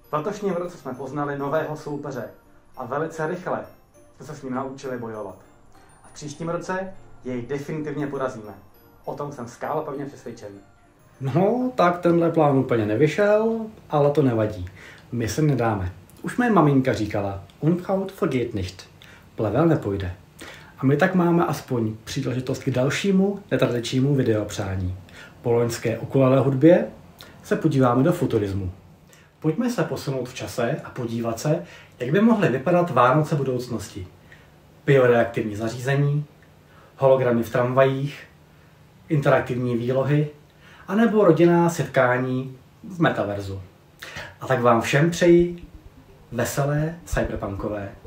V letošním roce jsme poznali nového soupeře a velice rychle jsme se s ním naučili bojovat. A v příštím roce jej definitivně porazíme. O tom jsem skálopevně přesvědčený. No, tak tenhle plán úplně nevyšel, ale to nevadí. My se nedáme. Už mé maminka říkala, Unkraut vergeht nicht. Plevel nepojde. A my tak máme aspoň příležitost k dalšímu netradičnímu videopřání. Po loňské ukulele hudbě se podíváme do futurismu. Pojďme se posunout v čase a podívat se, jak by mohly vypadat Vánoce budoucnosti. Bioreaktivní zařízení, hologramy v tramvajích, interaktivní výlohy, anebo rodinná setkání v metaverzu. A tak vám všem přeji veselé cyberpunkové